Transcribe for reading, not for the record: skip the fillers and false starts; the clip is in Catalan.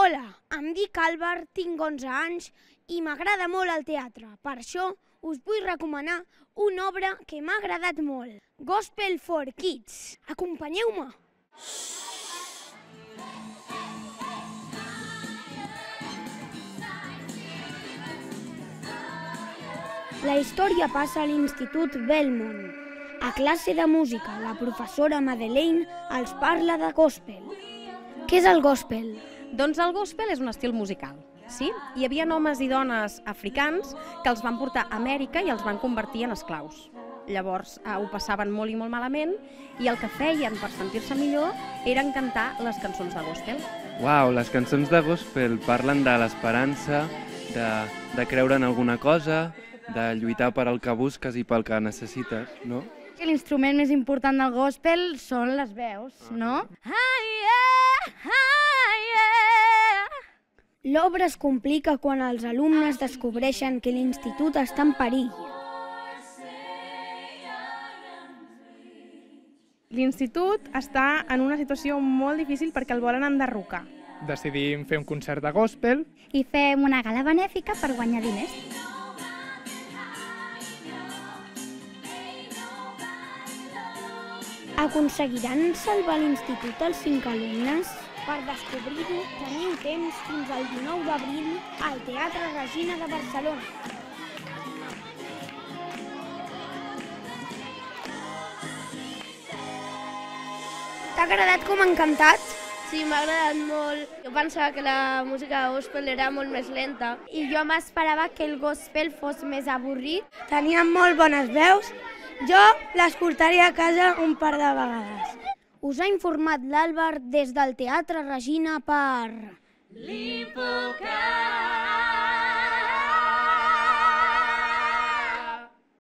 Hola, em dic Àlvar, tinc 11 anys i m'agrada molt el teatre. Per això us vull recomanar una obra que m'ha agradat molt. Gospel for Kids. Acompanyeu-me. La història passa a l'Institut Belmont. A classe de música, la professora Madeleine els parla de gospel. Què és el gospel? Doncs el gospel és un estil musical, sí? Hi havia homes i dones africans que els van portar a Amèrica i els van convertir en esclaus. Llavors ho passaven molt i molt malament i el que feien per sentir-se millor eren cantar les cançons de gospel. Uau, les cançons de gospel parlen de l'esperança, de creure en alguna cosa, de lluitar per al que busques i pel que necessites, no? L'instrument més important del gospel són les veus, no? L'obra es complica quan els alumnes descobreixen que l'institut està en perill. L'institut està en una situació molt difícil perquè el volen enderrocar. Decidim fer un concert de gospel. I fem una gala benèfica per guanyar diners. Aconseguiran salvar l'institut els 5 alumnes? Per descobrir-ho, teniu temps fins al 19 d'abril al Teatre Regina de Barcelona. T'ha agradat com han cantat? Sí, m'ha agradat molt. Jo pensava que la música de gospel era molt més lenta. I jo m'esperava que el gospel fos més avorrit. Tenien molt bones veus. Jo l'escoltaria a casa un par de vegades. Us ha informat l'Àlvar des del Teatre Regina per...